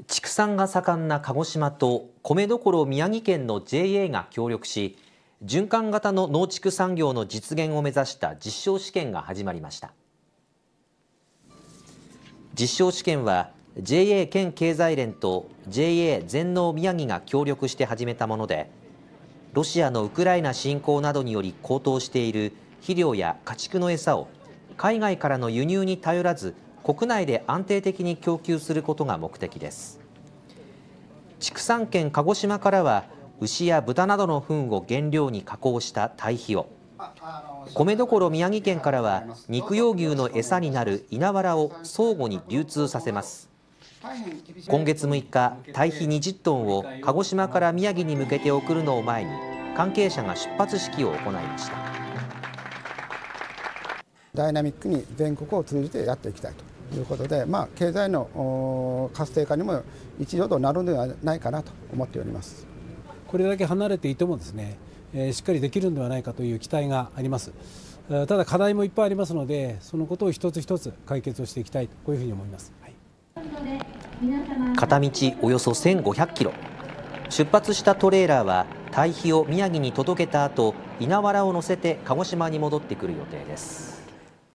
畜産が盛んな鹿児島と米どころ宮城県の JA が協力し、循環型の農畜産業の実現を目指した実証試験が始まりました。実証試験は JA 県経済連と JA 全農宮城が協力して始めたもので、ロシアのウクライナ侵攻などにより高騰している肥料や家畜の餌を海外からの輸入に頼らず国内で安定的に供給することが目的です。畜産県鹿児島からは牛や豚などの糞を原料に加工した堆肥を、米どころ宮城県からは肉用牛の餌になる稲わらを相互に流通させます。今月6日、堆肥20トンを鹿児島から宮城に向けて送るのを前に関係者が出発式を行いました。 ダイナミックに全国を通じてやっていきたいということで、経済の活性化にも一助となるのではないかなと思っております。 これだけ離れていてもですね、しっかりできるのではないかという期待があります。ただ課題もいっぱいありますので、そのことを一つ一つ解決をしていきたいと、こういうふうに思います。 片道およそ1500キロ、出発したトレーラーは堆肥を宮城に届けた後、稲わらを乗せて鹿児島に戻ってくる予定です。